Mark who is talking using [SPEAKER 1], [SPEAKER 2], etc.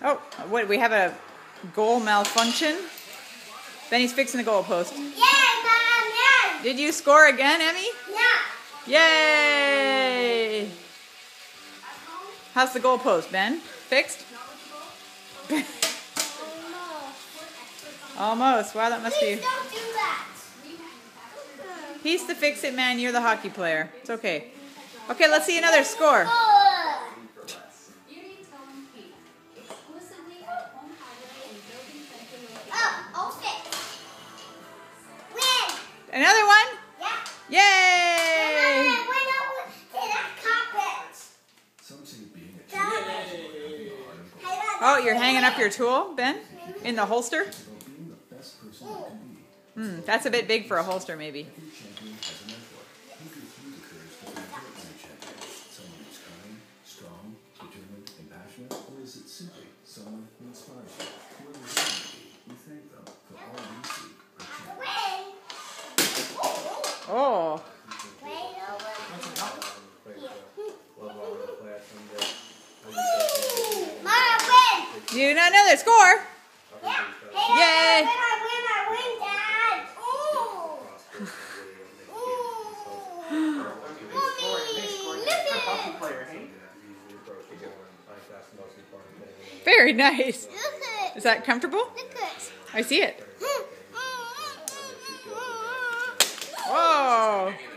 [SPEAKER 1] Oh, what? We have a goal malfunction. Benny's fixing the goal post.
[SPEAKER 2] Yeah, Mom, yeah.
[SPEAKER 1] Did you score again, Emmy?
[SPEAKER 2] Yeah.
[SPEAKER 1] Yay! How's the goal post, Ben? Fixed? Almost. Wow, that must
[SPEAKER 2] Please
[SPEAKER 1] be...
[SPEAKER 2] don't do that.
[SPEAKER 1] He's the fix-it man, you're the hockey player. It's okay. Okay, let's see another score. Another one?
[SPEAKER 2] Yeah.
[SPEAKER 1] Yay!
[SPEAKER 2] I went over to that carpet.
[SPEAKER 1] Oh, you're hanging up your tool, Ben? In the holster? That's a bit big for a holster, maybe. Oh. You know another score. Yay!
[SPEAKER 2] I win, Dad.
[SPEAKER 1] Very nice.
[SPEAKER 2] Look it.
[SPEAKER 1] Is that comfortable?
[SPEAKER 2] Look it.
[SPEAKER 1] I see it. Whoa.